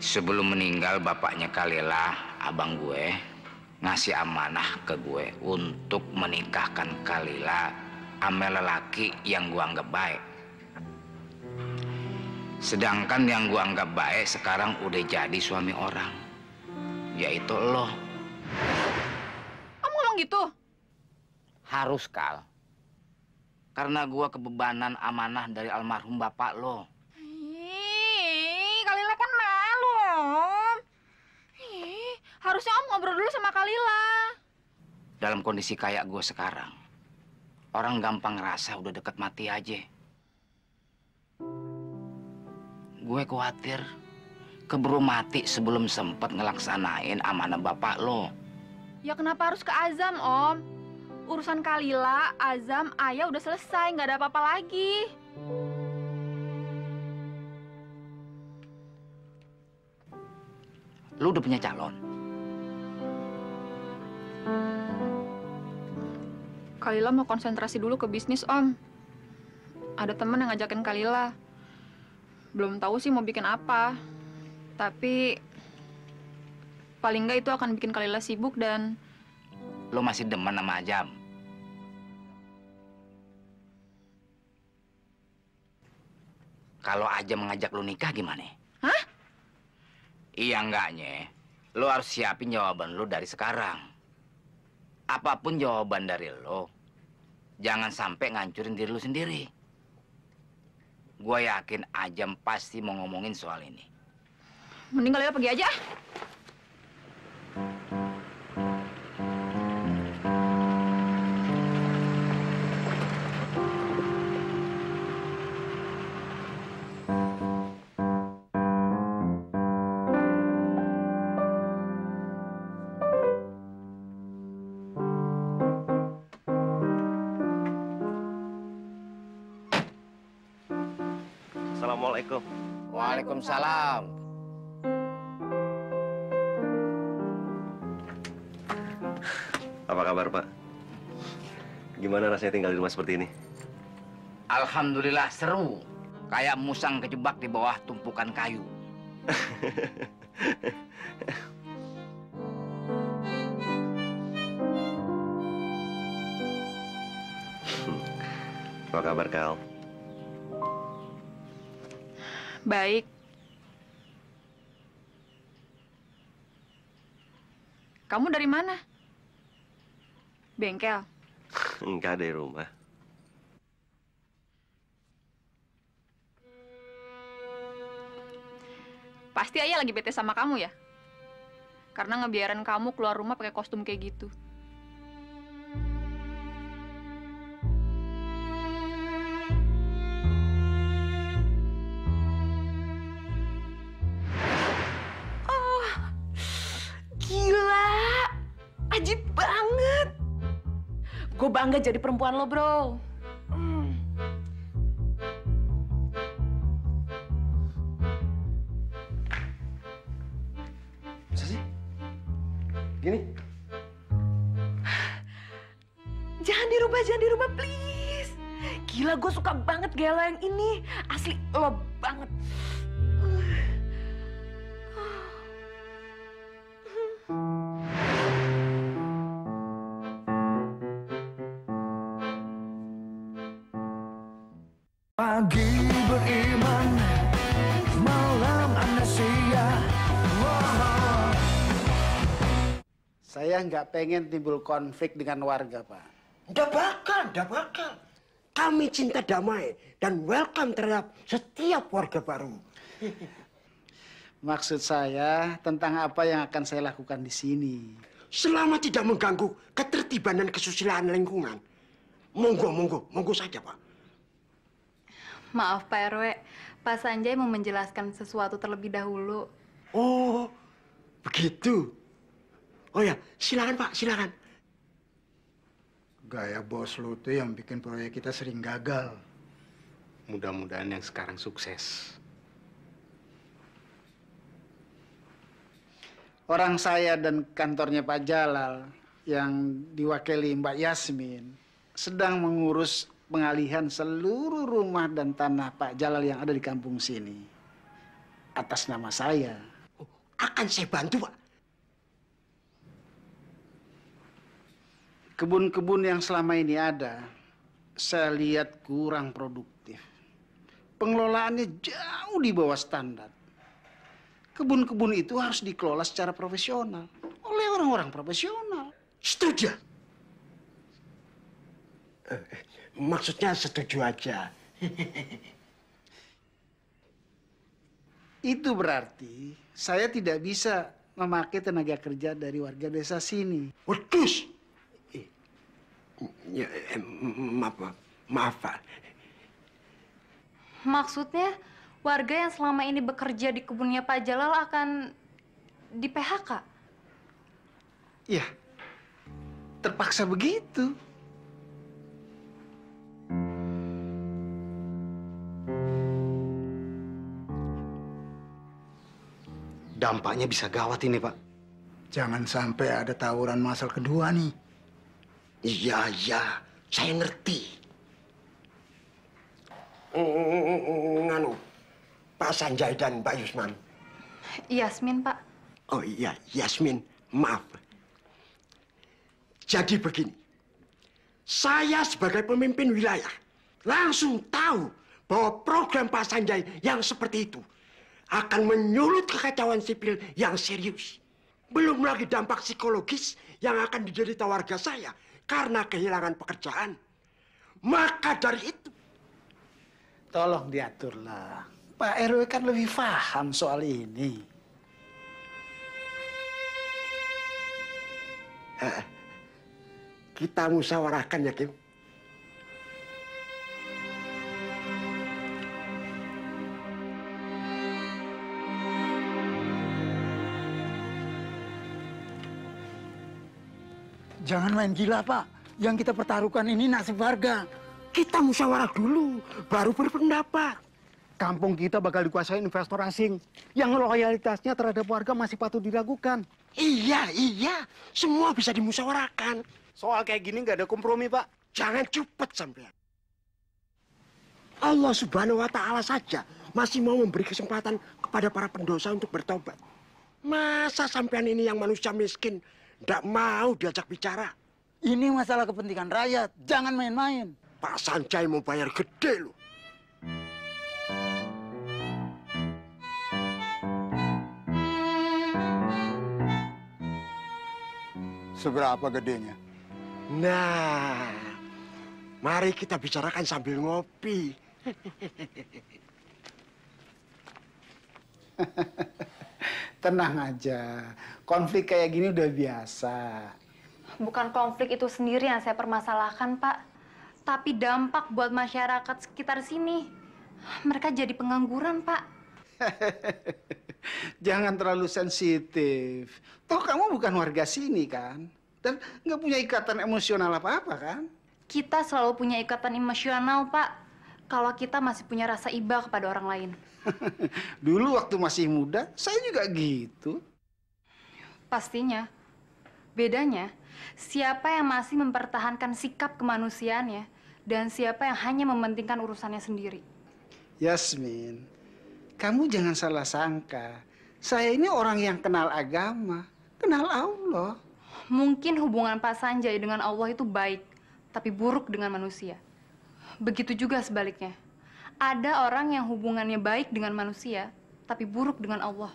Sebelum meninggal bapaknya Kalila, abang gue ngasih amanah ke gue untuk menikahkan Kalila sama lelaki yang gue anggap baik. Sedangkan yang gue anggap baik sekarang udah jadi suami orang, yaitu lo. Kamu ngomong gitu? Harus, Kal. Karena gue kebebanan amanah dari almarhum bapak lo. Kalila kan malu, Om. Harusnya Om ngobrol dulu sama Kalila. Dalam kondisi kayak gue sekarang, orang gampang ngerasa udah deket mati aja. Gue khawatir keburu mati sebelum sempat ngelaksanain amanah bapak lo. Ya kenapa harus ke Azam, Om? Urusan Kalila, Azam, Ayah udah selesai, nggak ada apa-apa lagi. Lu udah punya calon? Kalila mau konsentrasi dulu ke bisnis, Om. Ada temen yang ngajakin Kalila. Belum tahu sih mau bikin apa. Tapi paling nggak itu akan bikin Kalila sibuk dan... Lu masih demen sama Ajam? Kalau Ajam mengajak lu nikah gimana? Hah? Iya enggaknya. Lu harus siapin jawaban lu dari sekarang. Apapun jawaban dari lu, jangan sampai ngancurin diri lu sendiri. Gue yakin Ajam pasti mau ngomongin soal ini. Mending Kalila pergi aja. Assalamualaikum. Waalaikumsalam. Apa kabar, Pak? Gimana rasanya tinggal di rumah seperti ini? Alhamdulillah seru. Kayak musang kejebak di bawah tumpukan kayu. Apa kabar, Kal? Baik. Kamu dari mana? Bengkel. Enggak, dari rumah. Pasti Ayah lagi bete sama kamu ya? Karena ngebiarin kamu keluar rumah pakai kostum kayak gitu. Oh, gila. Ajib banget. Gue bangga jadi perempuan lo, bro. Masa sih? Gini? Jangan dirubah, please. Gila, gue suka banget gaya lo yang ini. Asli, lo banget. Pagi beriman, malam amnesia. Saya nggak pengen timbul konflik dengan warga, Pak. Nggak bakal. Kami cinta damai dan welcome terhadap setiap warga baru. Maksud saya tentang apa yang akan saya lakukan di sini. Selama tidak mengganggu ketertiban dan kesusilaan lingkungan. Monggo saja, Pak. Maaf Pak RW, Pak Sanjay mau menjelaskan sesuatu terlebih dahulu. Oh, begitu. Oh ya, silakan Pak, silakan. Gaya bos lu tuh yang bikin proyek kita sering gagal. Mudah-mudahan yang sekarang sukses. Orang saya dan kantornya Pak Jalal yang diwakili Mbak Yasmin sedang mengurus pengalihan seluruh rumah dan tanah Pak Jalal yang ada di kampung sini atas nama saya. Oh, akan saya bantu, Pak. Kebun-kebun yang selama ini ada, saya lihat kurang produktif. Pengelolaannya jauh di bawah standar. Kebun-kebun itu harus dikelola secara profesional oleh orang-orang profesional. Setuju. Maksudnya setuju aja. Itu berarti saya tidak bisa memakai tenaga kerja dari warga desa sini. Wedus. Ya, maaf, Pak. Maksudnya warga yang selama ini bekerja di kebunnya Pak Jalal akan di PHK? Ya, terpaksa begitu. Dampaknya bisa gawat ini, Pak. Jangan sampai ada tawuran masal kedua nih. Iya, saya ngerti. Nganu, Pak Sanjay dan Pak Yusman. Yasmin, Pak. Oh iya, Yasmin, maaf. Jadi begini, saya sebagai pemimpin wilayah langsung tahu bahwa program Pak Sanjay yang seperti itu akan menyulut kekacauan sipil yang serius. Belum lagi dampak psikologis yang akan diderita warga saya karena kehilangan pekerjaan. Maka dari itu, Tolong diaturlah. Pak RW kan lebih paham soal ini. kita musyawarahkan ya, Kim. Jangan main gila, Pak. Yang kita pertaruhkan ini nasib warga. Kita musyawarah dulu, baru berpendapat. Kampung kita bakal dikuasai investor asing yang loyalitasnya terhadap warga masih patut diragukan. Iya, semua bisa dimusyawarahkan. Soal kayak gini nggak ada kompromi, Pak. Jangan cepet sampean. Allah Subhanahu wa Ta'ala saja masih mau memberi kesempatan kepada para pendosa untuk bertobat. Masa sampean ini yang manusia miskin nggak mau diajak bicara? Ini masalah kepentingan rakyat. Jangan main-main. Pak Sanjay mau bayar gede loh. Seberapa gedenya? Nah, mari kita bicarakan sambil ngopi. Tenang aja. Konflik kayak gini udah biasa. Bukan konflik itu sendiri yang saya permasalahkan, Pak. Tapi dampak buat masyarakat sekitar sini. Mereka jadi pengangguran, Pak. Jangan terlalu sensitif. Toh kamu bukan warga sini kan? Dan nggak punya ikatan emosional apa-apa kan? Kita selalu punya ikatan emosional, Pak. Kalau kita masih punya rasa iba kepada orang lain. Dulu waktu masih muda, saya juga gitu. Pastinya. Bedanya, siapa yang masih mempertahankan sikap kemanusiaannya dan siapa yang hanya mementingkan urusannya sendiri. Yasmin, kamu jangan salah sangka. Saya ini orang yang kenal agama, kenal Allah. Mungkin hubungan Pak Sanjay dengan Allah itu baik, tapi buruk dengan manusia. Begitu juga sebaliknya. Ada orang yang hubungannya baik dengan manusia, tapi buruk dengan Allah.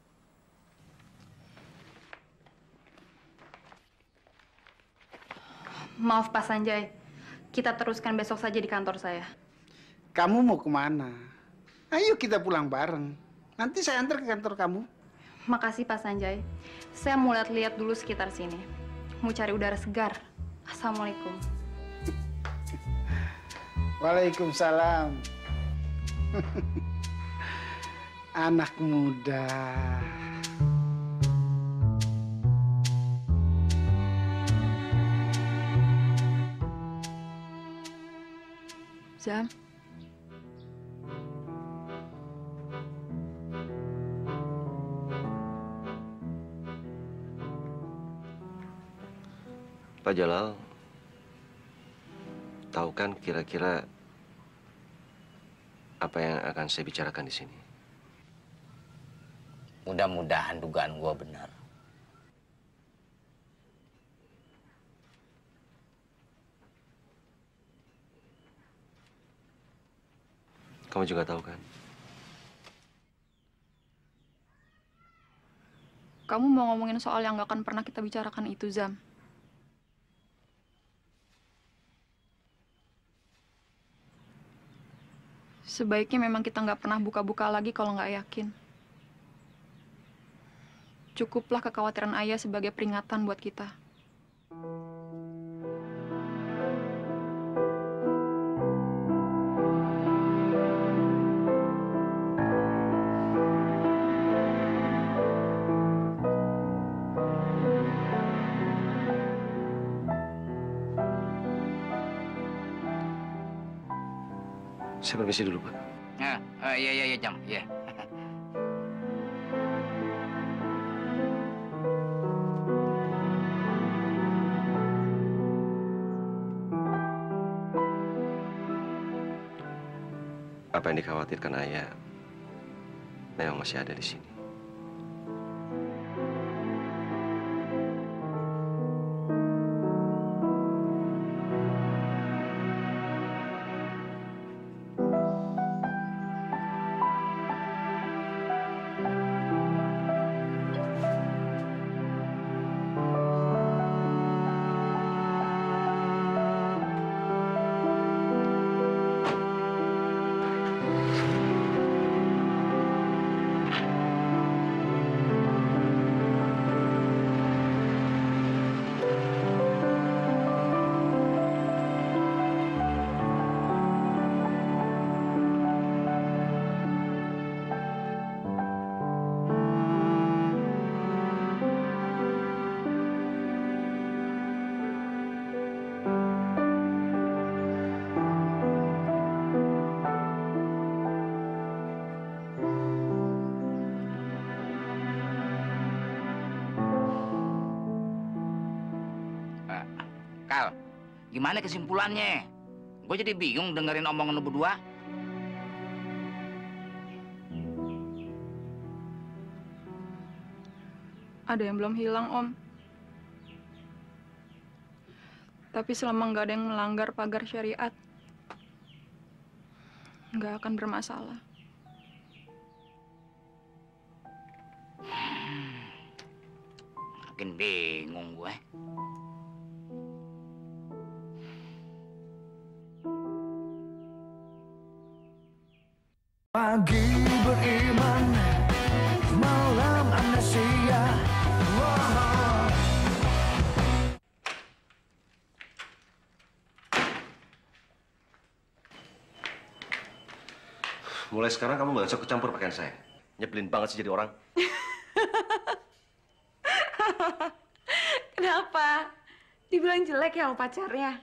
Maaf Pak Sanjay, kita teruskan besok saja di kantor saya. Kamu mau kemana? Ayo kita pulang bareng. Nanti saya antar ke kantor kamu. Makasih Pak Sanjay. Saya mau lihat-lihat dulu sekitar sini. Mau cari udara segar. Assalamualaikum. Waalaikumsalam. Anak muda. Zam, Pak Jalal, tahu kan kira-kira apa yang akan saya bicarakan di sini? Mudah-mudahan dugaan gua benar. Kamu juga tahu kan? Kamu mau ngomongin soal yang gak akan pernah kita bicarakan itu, Zam. Sebaiknya memang kita nggak pernah buka-buka lagi kalau nggak yakin. Cukuplah kekhawatiran ayah sebagai peringatan buat kita. Saya permisi dulu, Pak. Iya, Jam. Iya. Apa yang dikhawatirkan ayah memang masih ada di sini. Kal, gimana kesimpulannya? Gue jadi bingung dengerin omongan lu berdua. Ada yang belum hilang, Om. Tapi selama nggak ada yang melanggar pagar syariat, nggak akan bermasalah. Makin bingung gue. Pagi beriman, malam amnesia. Mulai sekarang kamu nggak usah kecampur pakaian saya. Nyebelin banget sih jadi orang. Kenapa? Dibilang jelek ya sama pacarnya?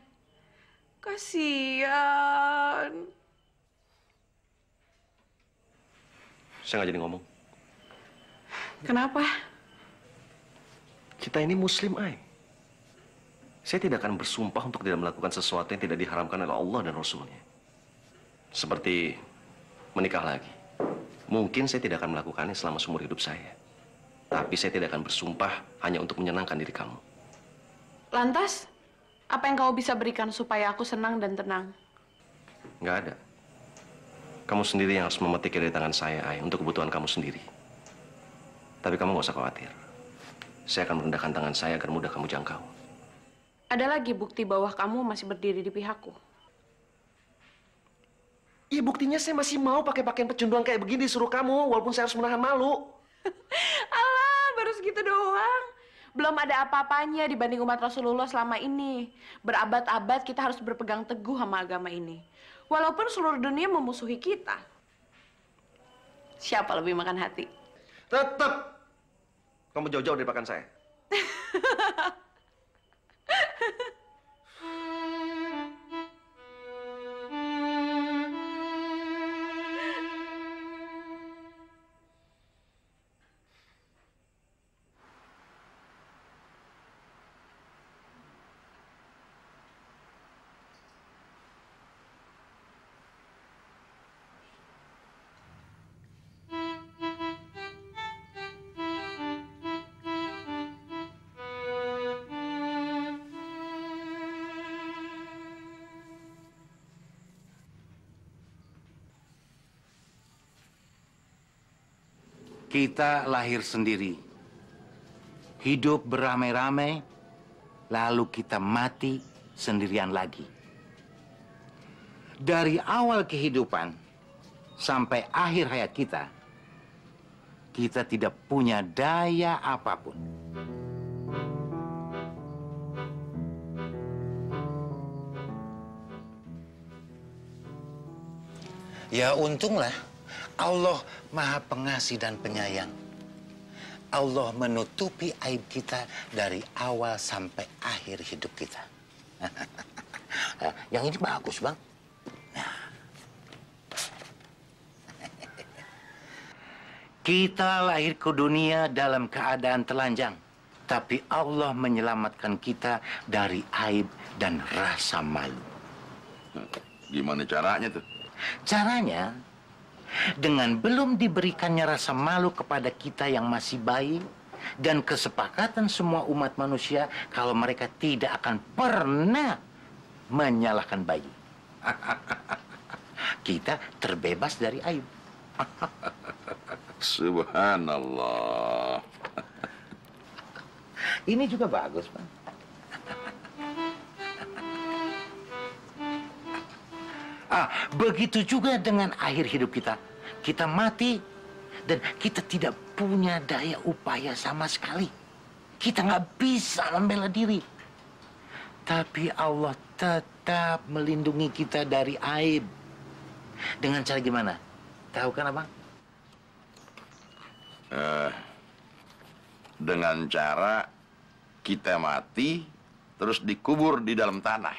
Kasian. Saya nggak jadi ngomong. Kenapa? Kita ini muslim, Ai. Saya tidak akan bersumpah untuk tidak melakukan sesuatu yang tidak diharamkan oleh Allah dan Rasulnya. Seperti menikah lagi. Mungkin saya tidak akan melakukannya selama seumur hidup saya. Tapi saya tidak akan bersumpah hanya untuk menyenangkan diri kamu. Lantas, apa yang kau bisa berikan supaya aku senang dan tenang? Nggak ada. Kamu sendiri yang harus memetik dari tangan saya, Ai, untuk kebutuhan kamu sendiri. Tapi kamu nggak usah khawatir. Saya akan merendahkan tangan saya agar mudah kamu jangkau. Ada lagi bukti bahwa kamu masih berdiri di pihakku. Iya, buktinya saya masih mau pakai pakaian pecundang kayak begini disuruh kamu, walaupun saya harus menahan malu. Alah, baru segitu doang. Belum ada apa-apanya dibanding umat Rasulullah selama ini. Berabad-abad kita harus berpegang teguh sama agama ini. Walaupun seluruh dunia memusuhi kita. Siapa lebih makan hati? Tetap kamu jauh-jauh dari pakaian saya. Kita lahir sendiri, hidup beramai-ramai, lalu kita mati sendirian lagi. Dari awal kehidupan sampai akhir hayat kita, kita tidak punya daya apapun. Ya untunglah Allah Maha Pengasih dan Penyayang. Allah menutupi aib kita dari awal sampai akhir hidup kita. Yang ini bagus, Bang. Kita lahir ke dunia dalam keadaan telanjang, tapi Allah menyelamatkan kita dari aib dan rasa malu. Gimana caranya tuh? Caranya, dengan belum diberikannya rasa malu kepada kita yang masih bayi, dan kesepakatan semua umat manusia kalau mereka tidak akan pernah menyalahkan bayi. Kita terbebas dari aib. Subhanallah. Ini juga bagus, Pak. Begitu juga dengan akhir hidup kita. Kita mati dan kita tidak punya daya upaya sama sekali. Kita nggak bisa membela diri. Tapi Allah tetap melindungi kita dari aib. Dengan cara gimana? Tahu kan, Abang? Dengan cara kita mati terus dikubur di dalam tanah.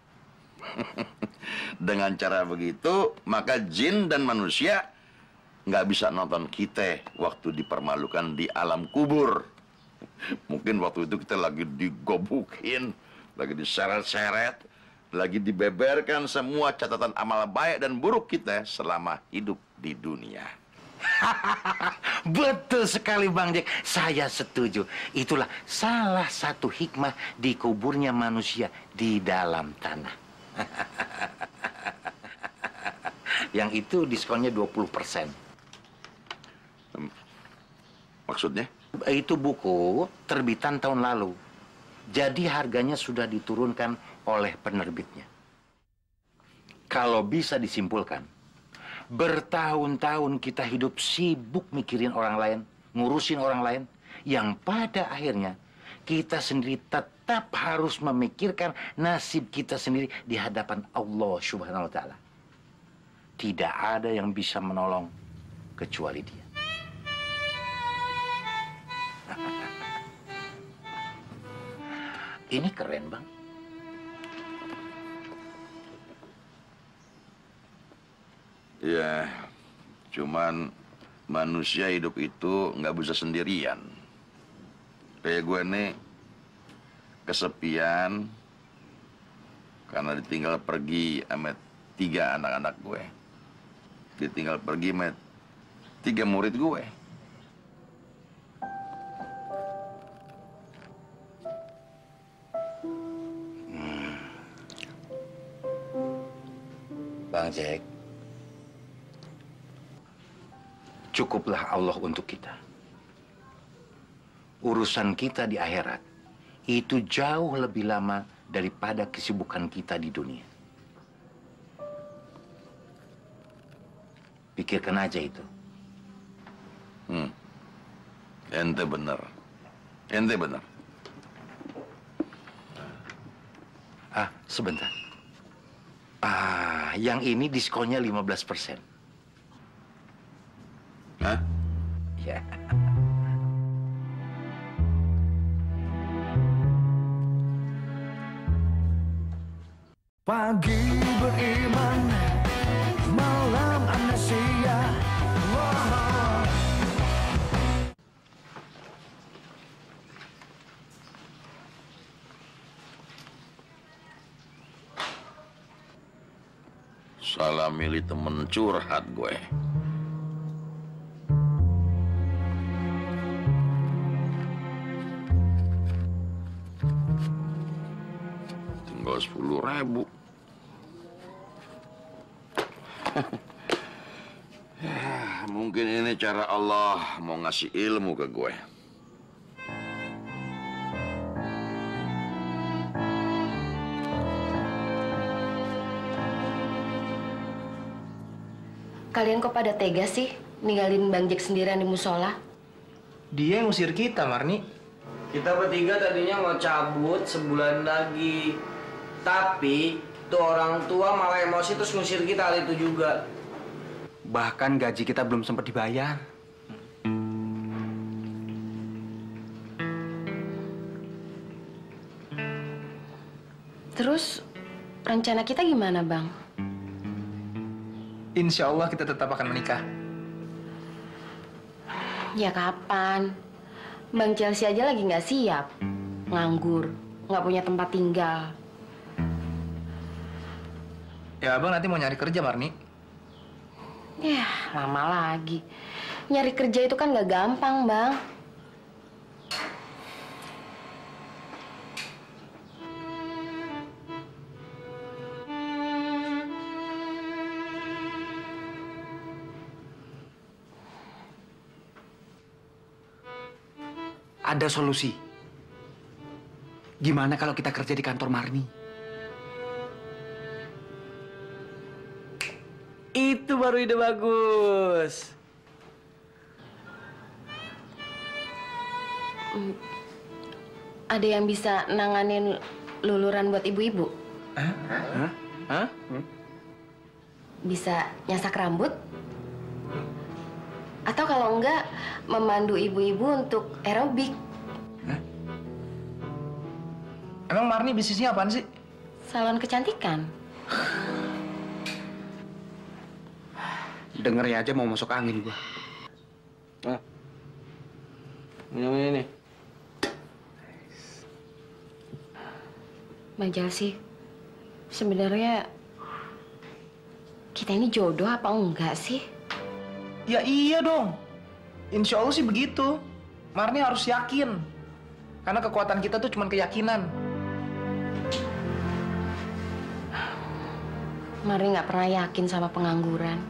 Dengan cara begitu, maka jin dan manusia nggak bisa nonton kita waktu dipermalukan di alam kubur. Mungkin waktu itu kita lagi digobukin, lagi diseret-seret, lagi dibeberkan semua catatan amal baik dan buruk kita selama hidup di dunia. Betul sekali, Bang Jack. Saya setuju. Itulah salah satu hikmah dikuburnya manusia di dalam tanah. Yang itu diskonnya 20%. Maksudnya? Itu buku terbitan tahun lalu. Jadi harganya sudah diturunkan oleh penerbitnya. Kalau bisa disimpulkan, bertahun-tahun kita hidup sibuk mikirin orang lain, ngurusin orang lain, yang pada akhirnya kita sendiri tetap harus memikirkan nasib kita sendiri di hadapan Allah Subhanahu wa Ta'ala. Tidak ada yang bisa menolong kecuali Dia. Ini keren, Bang. Ya, cuman manusia hidup itu nggak bisa sendirian. Kayak gue nih kesepian karena ditinggal pergi sama 3 anak-anak gue. Ditinggal pergi sama 3 murid gue. Bang Jack, cukuplah Allah untuk kita. Urusan kita di akhirat itu jauh lebih lama daripada kesibukan kita di dunia. Pikirkan aja itu. Ente bener. Ente bener. Sebentar. Yang ini diskonnya 15%. Hah? Ya. Pagi beriman, malam amnesia. Salah milih temen curhat gue. Tinggal 10.000. Ya, mungkin ini cara Allah mau ngasih ilmu ke gue. Kalian kok pada tega sih ninggalin Bang Jack sendirian di musola? Dia yang ngusir kita, Marni. Kita bertiga tadinya mau cabut sebulan lagi. Tapi tuh orang tua malah emosi terus ngusir kita hari itu juga. Bahkan gaji kita belum sempat dibayar. Terus rencana kita gimana, Bang? Insya Allah kita tetap akan menikah. Ya kapan? Bang Chelsea aja lagi nggak siap. Nganggur, nggak punya tempat tinggal. Ya abang nanti mau nyari kerja, Marni. Ya, lama lagi. Nyari kerja itu kan nggak gampang, Bang. Ada solusi. Gimana kalau kita kerja di kantor Marni? Itu baru ide bagus. Ada yang bisa nanganin luluran buat ibu-ibu? Hah? Bisa nyasak rambut? Atau kalau enggak, memandu ibu-ibu untuk aerobik? Emang Marni bisnisnya apaan sih? Salon kecantikan. Dengernya aja mau masuk angin gua. Minum ini nih. Bang Chelsea, sebenarnya kita ini jodoh apa enggak sih? Ya iya dong. Insya Allah sih begitu. Marni harus yakin. Karena kekuatan kita tuh cuma keyakinan. Marni nggak pernah yakin sama pengangguran.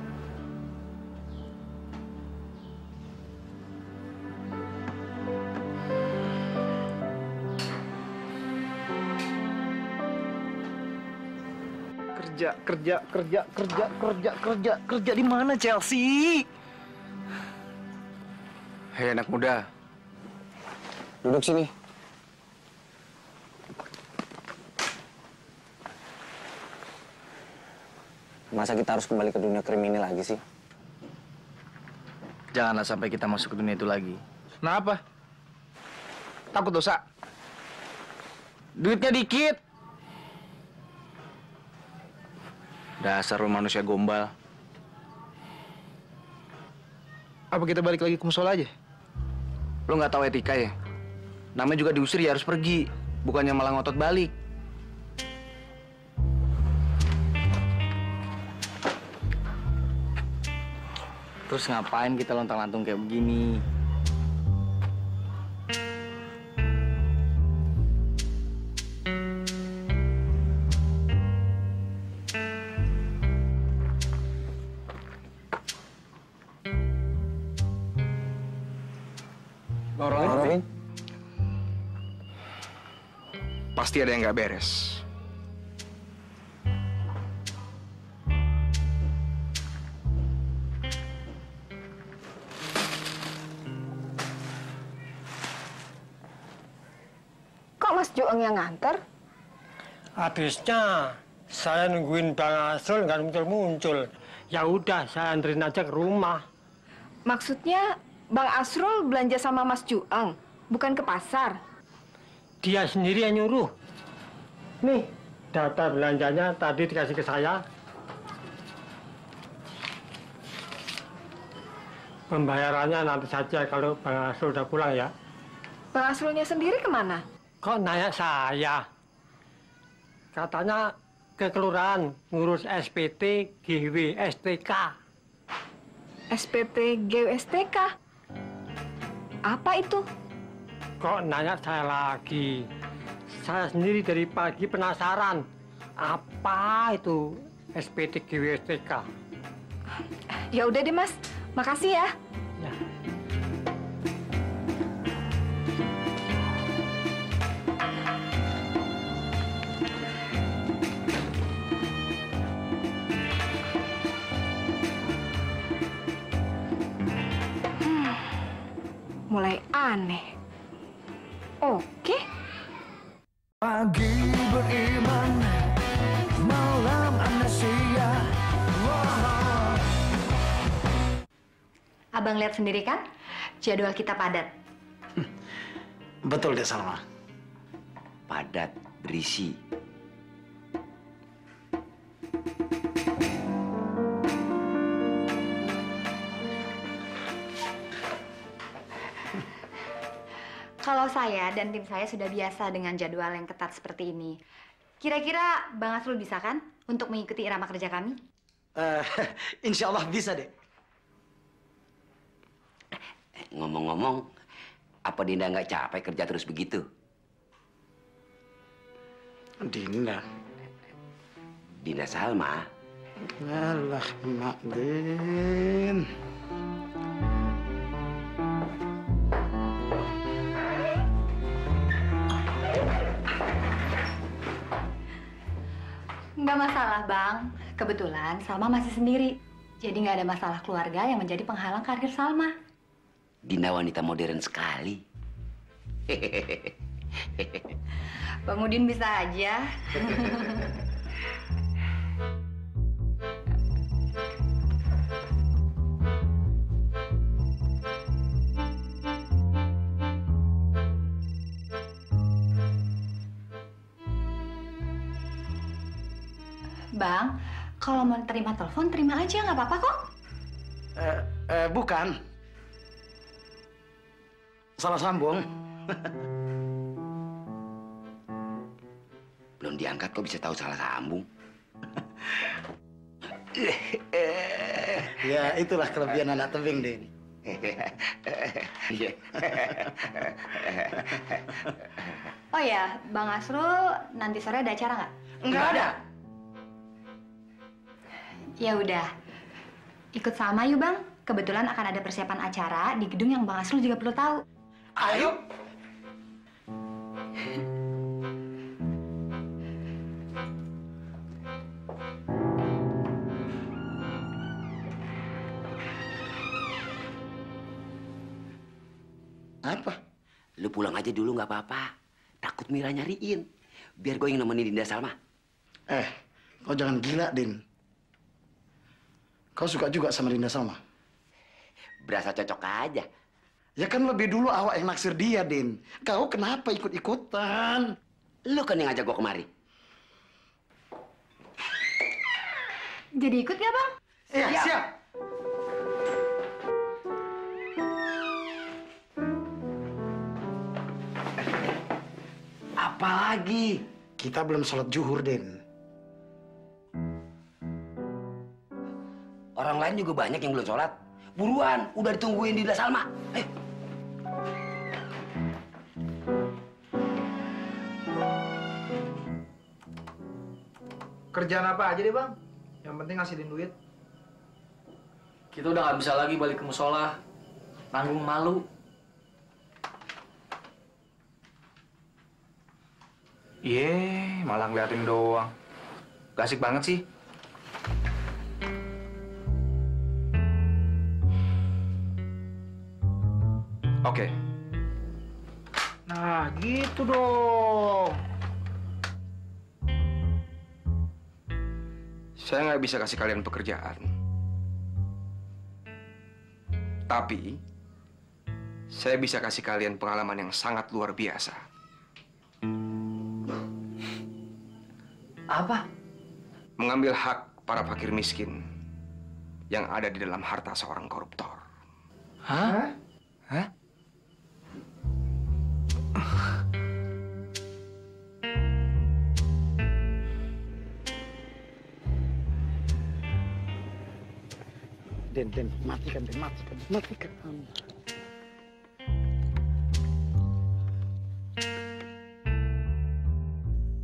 Kerja di mana, Chelsea? Hei anak muda, duduk sini. Masa kita harus kembali ke dunia kriminal lagi sih? Janganlah sampai kita masuk ke dunia itu lagi. Kenapa? Takut dosa? Duitnya dikit. Dasar lu manusia gombal. Apa kita balik lagi ke musola aja? Lu nggak tahu etika ya? Namanya juga diusir ya harus pergi, bukannya malah ngotot balik. Terus ngapain kita lontang-lantung kayak begini? Robin? Pasti ada yang nggak beres. Kok Mas Juang yang nganter? Habisnya saya nungguin Bang Asrul nggak muncul-muncul. Ya udah, saya anterin aja ke rumah. Maksudnya Bang Asrul belanja sama Mas Juang, bukan ke pasar? Dia sendiri yang nyuruh. Nih, data belanjanya tadi dikasih ke saya. Pembayarannya nanti saja kalau Bang Asrul udah pulang ya. Bang Asrulnya sendiri kemana? Kok nanya saya? Katanya ke kelurahan ngurus SPT GWSTK. SPT GWSTK? Apa itu? Kok nanya saya lagi? Saya sendiri dari pagi penasaran. Apa itu SPT GWSTK? Ya udah deh Mas, makasih ya. Ya. Mulai aneh. Oke. Pagi beriman, malam amnesia. Abang lihat sendiri kan, jadwal kita padat. Betul deh, Salma. Padat, berisi. Kalau saya dan tim saya sudah biasa dengan jadwal yang ketat seperti ini. Kira-kira Bang Asrul bisa kan untuk mengikuti irama kerja kami? Insya Allah bisa deh. Ngomong-ngomong, apa Dinda nggak capek kerja terus begitu? Dinda? Dinda Salma. Alah, Mak Din. Nggak masalah, Bang. Kebetulan Salma masih sendiri. Jadi nggak ada masalah keluarga yang menjadi penghalang karir Salma. Dinda wanita modern sekali. Bang Udin bisa aja. Bang, kalau mau terima telepon, terima aja, nggak apa-apa kok. Bukan. Salah sambung. Belum diangkat kok bisa tahu salah sambung? Ya, itulah kelebihan anak tebing, Din. Oh ya, Bang Asrul, nanti sore ada acara nggak? Nggak ada. Ya udah, ikut sama yuk Bang. Kebetulan akan ada persiapan acara di gedung yang Bang Asrul juga perlu tahu. Ayo. Apa? Lu pulang aja dulu nggak apa-apa. Takut Mira nyariin. Biar gue yang nemenin Dinda Salma. Kau jangan gila, Din. Kau suka juga sama Dinda Salma? Berasa cocok aja. Ya kan lebih dulu awak yang naksir dia, Din. Kau kenapa ikut-ikutan? Lu kan yang ngajak gua kemari. Jadi ikut gak, Bang? Iya, siap. Apa lagi? Kita belum sholat zuhur, Din. Orang lain juga banyak yang belum sholat. Buruan, udah ditungguin Dinda Salma. Ayo. Kerjaan apa aja deh, Bang. Yang penting ngasihin duit. Kita udah nggak bisa lagi balik ke musola. Nanggung malu. Malah ngeliatin doang. Gak asik banget sih. Oke. Nah, gitu dong. Saya nggak bisa kasih kalian pekerjaan. Tapi, saya bisa kasih kalian pengalaman yang sangat luar biasa. Apa? Mengambil hak para fakir miskin yang ada di dalam harta seorang koruptor. Hah? Hah? Den, matikan, matikan.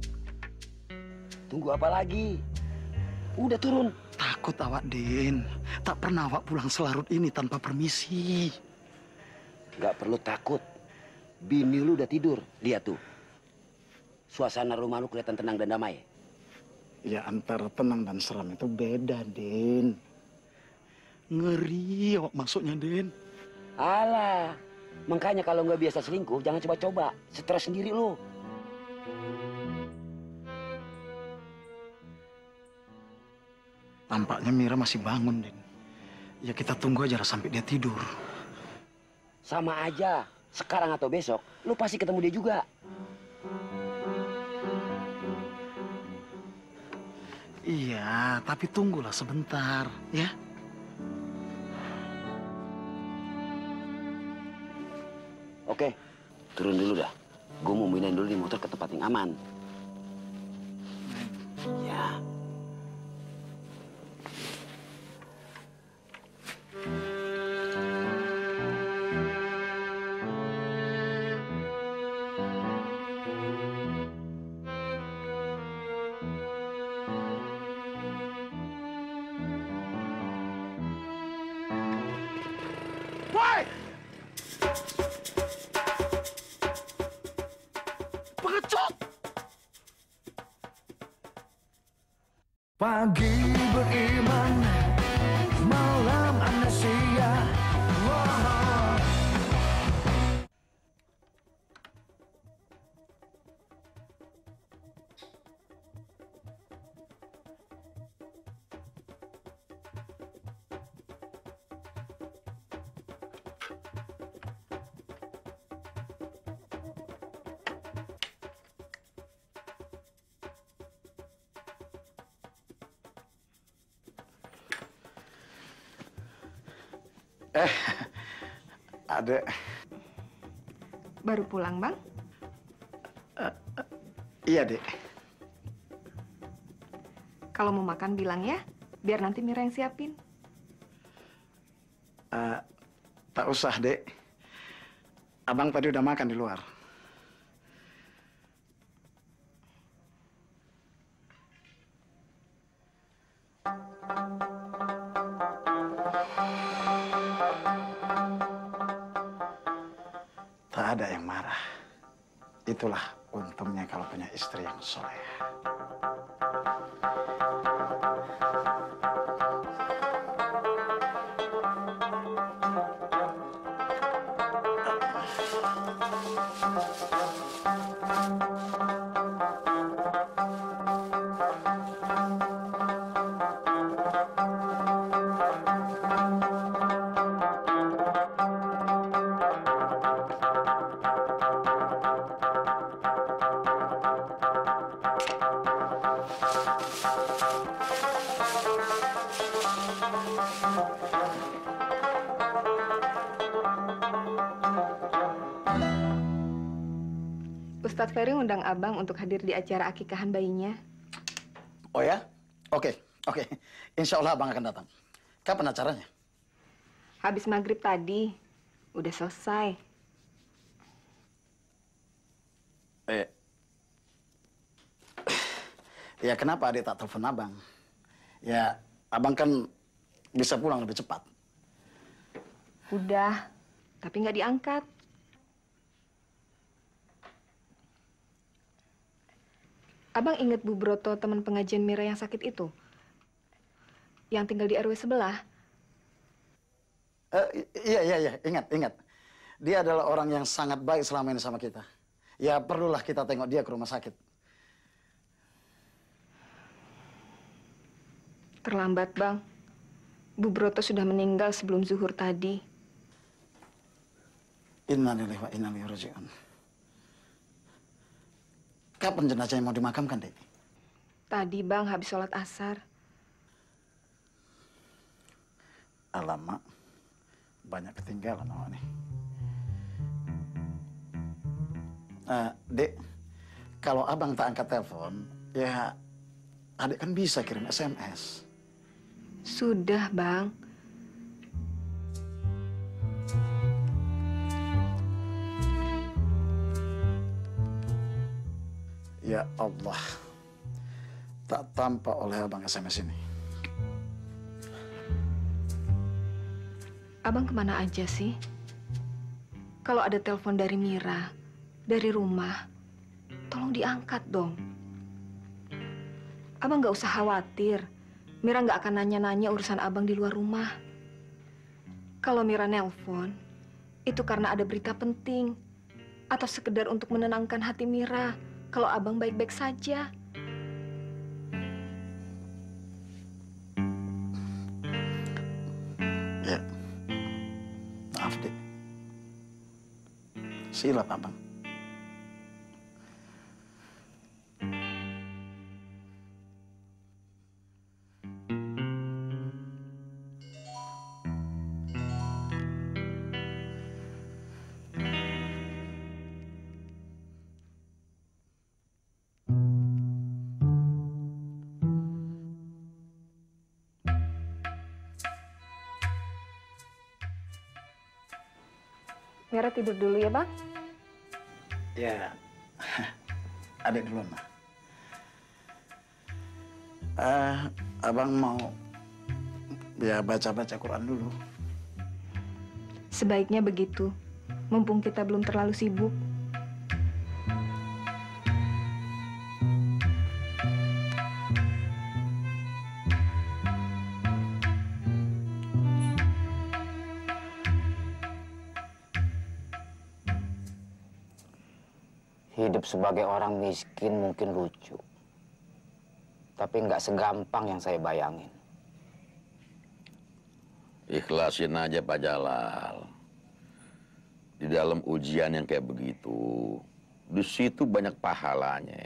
Tunggu apa lagi? Udah turun. Takut awak, Din. Tak pernah Wak pulang selarut ini tanpa permisi. Nggak perlu takut. Bini lu udah tidur. Lihat tuh. Suasana rumah lu kelihatan tenang dan damai. Ya antara tenang dan seram itu beda, Den. Ngeri Wak masuknya, Den. Alah. Makanya kalau nggak biasa selingkuh, jangan coba-coba. Stres sendiri lu. Tampaknya Mira masih bangun, Den. Ya kita tunggu aja sampai dia tidur. Sama aja. Sekarang atau besok, lu pasti ketemu dia juga. Iya, tapi tunggulah sebentar, ya. Oke, turun dulu dah. Gue mau pindahin dulu di motor ke tempat yang aman. Ya. Woi! Pengecut! Pagi beriman, malam amnesia. Wow. Adek. Baru pulang, Bang? Iya, Dek. Kalau mau makan bilang ya, biar nanti Mira yang siapin. Tak usah, Dek. Abang tadi udah makan di luar. Tak ada yang marah. Itulah untungnya kalau punya istri yang soleh. Ustadz Ferry undang Abang untuk hadir di acara akikahan bayinya. Oh ya? Oke. Insya Allah Abang akan datang. Kapan acaranya? Habis maghrib tadi. Udah selesai. Ya kenapa adik tak telepon Abang? Ya, Abang kan bisa pulang lebih cepat. Udah, tapi nggak diangkat. Abang inget Bu Broto, teman pengajian Mira yang sakit itu? Yang tinggal di RW sebelah? Iya, ingat. Dia adalah orang yang sangat baik selama ini sama kita. Ya, perlulah kita tengok dia ke rumah sakit. Terlambat, Bang. Bu Broto sudah meninggal sebelum zuhur tadi. Innalillahi wa inna ilaihi raji'un. Kapan jenazahnya mau dimakamkan, Dek? Tadi, Bang, habis sholat asar. Alamak, banyak ketinggalan awak nih. Dek, kalau Abang tak angkat telepon, ya adik kan bisa kirim SMS. Sudah, Bang. Ya Allah, tak tampak oleh Abang SMS ini. Abang kemana aja sih? Kalau ada telepon dari Mira, dari rumah, tolong diangkat dong. Abang nggak usah khawatir. Mira nggak akan nanya-nanya urusan abang di luar rumah. Kalau Mira nelpon, itu karena ada berita penting. Atau sekedar untuk menenangkan hati Mira. Kalau abang baik-baik saja. Ya, maaf deh. Silap abang. Mira tidur dulu ya, Bang? Ya, adek duluan, Ma. Abang mau ya baca-baca Quran dulu. Sebaiknya begitu. Mumpung kita belum terlalu sibuk. Hidup sebagai orang miskin mungkin lucu. Tapi nggak segampang yang saya bayangin. Ikhlasin aja Pak Jalal. Di dalam ujian yang kayak begitu, di situ banyak pahalanya.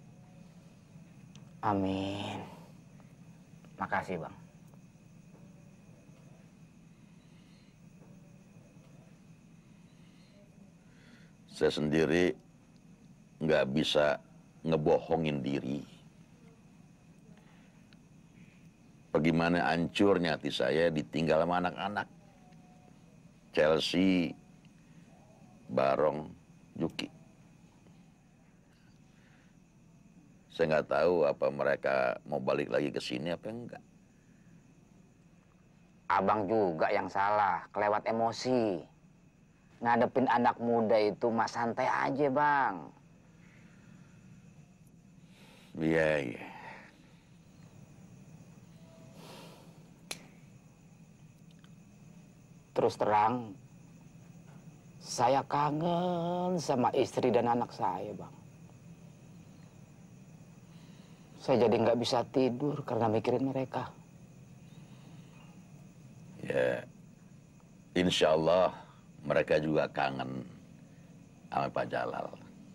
Amin. Makasih, Bang. Saya sendiri nggak bisa ngebohongin diri. Bagaimana hancurnya hati saya ditinggal sama anak-anak. Chelsea, Barong, Juki. Saya nggak tahu apa mereka mau balik lagi ke sini apa enggak. Abang juga yang salah, kelewat emosi. Ngadepin anak muda itu mah santai aja, Bang. Iya, iya. Terus terang, saya kangen sama istri dan anak saya, Bang. Saya jadi nggak bisa tidur karena mikirin mereka. Ya, insya Allah mereka juga kangen sama Pak Jalal.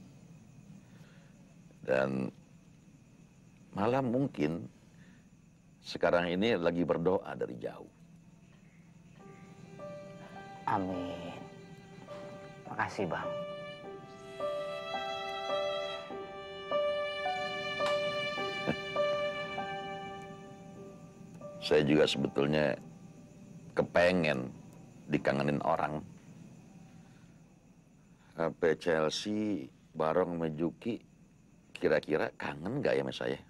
Dan malah mungkin sekarang ini lagi berdoa dari jauh. Amin. Makasih, Bang. Saya juga sebetulnya kepengen dikangenin orang. Sampai Chelsea, Barong, sama Juki, kira-kira kangen nggak ya sama saya?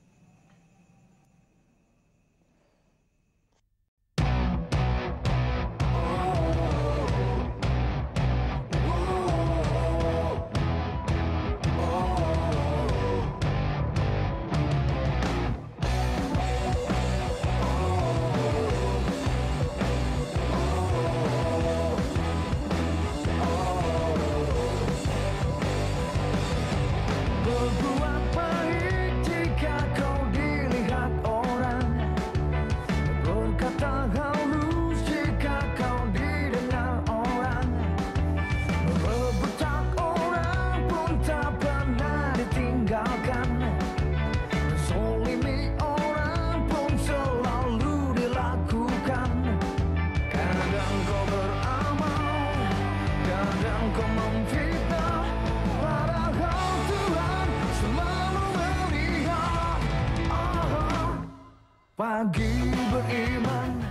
Berbuat baik jika kau dilihat orang, berkata halus jika kau didengar orang, merebut hak orang pun tak pernah ditinggalkan, menzalimi orang pun selalu dilakukan. Kadang kau beramal, kadang kau memfitnah, padahal Tuhan selalu melihat. Pagi beriman,